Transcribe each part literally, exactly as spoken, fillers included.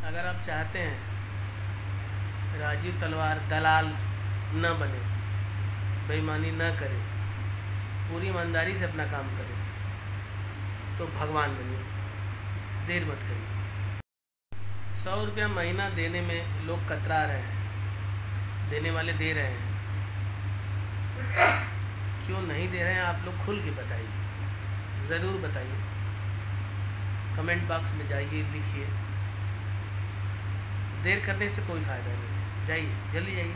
अगर आप चाहते हैं राजीव तलवार दलाल न बने, बेईमानी न करे, पूरी ईमानदारी से अपना काम करे, तो भगवान बनिए, देर मत करिए। सौ रुपया महीना देने में लोग कतरा रहे हैं, देने वाले दे रहे हैं, क्यों नहीं दे रहे हैं आप लोग खुल के बताइए, ज़रूर बताइए। कमेंट बॉक्स में जाइए, लिखिए। देर करने से कोई फ़ायदा नहीं, जाइए, जल्दी जाइए।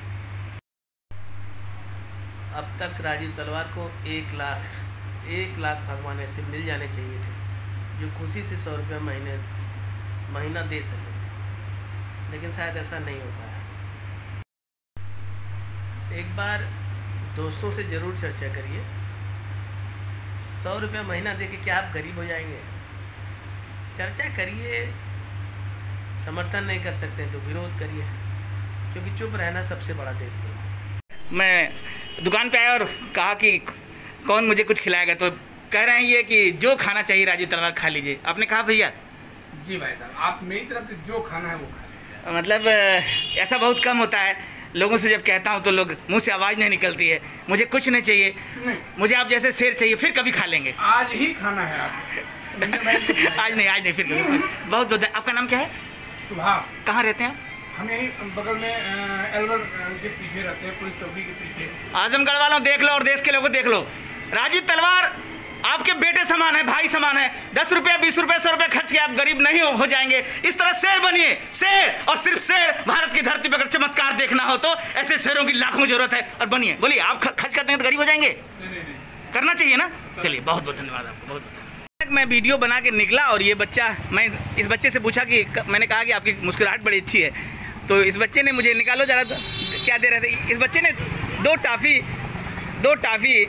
अब तक राजीव तलवार को एक लाख एक लाख भगवान ऐसे मिल जाने चाहिए थे जो खुशी से सौ रुपये महीने महीना दे सके, लेकिन शायद ऐसा नहीं हो पाया। एक बार दोस्तों से ज़रूर चर्चा करिए, सौ रुपया महीना दे के क्या आप गरीब हो जाएंगे? चर्चा करिए। समर्थन नहीं कर सकते तो विरोध करिए, क्योंकि चुप रहना सबसे बड़ा देखते हैं। मैं दुकान पे आया और कहा कि कौन मुझे कुछ खिलाएगा, तो कह रहे हैं ये कि जो खाना चाहिए राजीव तलवार खा लीजिए। आपने कहा भैया? जी भाई साहब, आप मेरी तरफ से जो खाना है वो खा लीजिए। मतलब ऐसा बहुत कम होता है, लोगों से जब कहता हूँ तो लोग मुंह से आवाज़ नहीं निकलती है। मुझे कुछ नहीं चाहिए, नहीं। मुझे आप जैसे शेर चाहिए, फिर कभी खा लेंगे। आज ही खाना है आपको। आज नहीं, आज नहीं, फिर कभी। बहुत बहुत। आपका नाम क्या है? सुभाष। कहाँ रहते हैं? हम यही बगल में एल्बर के पीछे रहते हैं, पुलिस चौकी के पीछे। आजमगढ़ वालों देख लो और देश के लोगों देख लो, राजीव तलवार आपके बेटे समान है, भाई समान है। दस रुपया, बीस रुपया, सौ रुपया खर्च के आप गरीब नहीं हो, हो जाएंगे। इस तरह शेर बनिए, शेर, और सिर्फ शेर। भारत की धरती पर अगर चमत्कार देखना हो तो ऐसे शेरों की लाखों जरूरत है, और बनिए। बोलिए, आप खर्च करते हैं तो गरीब हो जाएंगे? नहीं, नहीं, नहीं। करना चाहिए ना। चलिए, बहुत बहुत धन्यवाद आपको, बहुत बहुत। मैं वीडियो बना के निकला और ये बच्चा, मैं इस बच्चे से पूछा कि मैंने कहा कि आपकी मुस्कुराहट बड़ी अच्छी है, तो इस बच्चे ने मुझे, निकालो जरा क्या दे रहे थे। इस बच्चे ने दो टॉफ़ी दो टॉफ़ी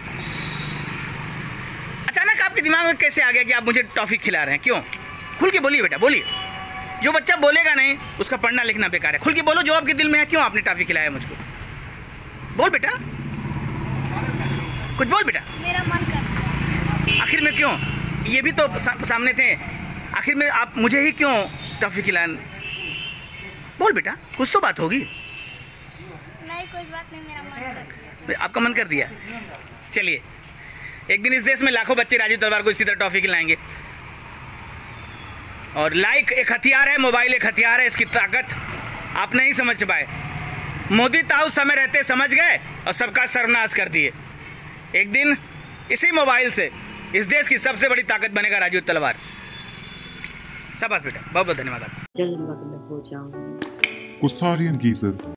अचानक आपके दिमाग में कैसे आ गया कि आप मुझे टॉफ़ी खिला रहे हैं? क्यों? खुल के बोलिए बेटा, बोलिए। जो बच्चा बोलेगा नहीं उसका पढ़ना लिखना बेकार है। खुल के बोलो, जो आपके दिल में है, क्यों आपने टॉफ़ी खिलाया मुझको? बोल बेटा, कुछ बोल बेटा। मेरा मन करता। आखिर में क्यों? ये भी तो सा, सामने थे। आखिर में आप मुझे ही क्यों टॉफ़ी खिलाएं? बोल बेटा, कुछ तो बात होगी। नहीं, कोई बात नहीं, मेरा मन करता। आपका मन कर दिया? चलिए, एक दिन इस देश में लाखों बच्चे राजीव तलवार को इसी तरह टॉफ़ी खिलाएंगे। और लाइक एक हथियार है, मोबाइल एक हथियार है, इसकी ताकत आप नहीं समझ पाए। मोदी ताऊ समय रहते समझ गए और सबका सर्वनाश कर दिए। एक दिन इसी मोबाइल से इस देश की सबसे बड़ी ताकत बनेगा राजीव तलवार। शाबाश बेटा, बहुत बहुत धन्यवाद आपका। जल्द मतलब हो जाऊंगी। Kustarian Geezer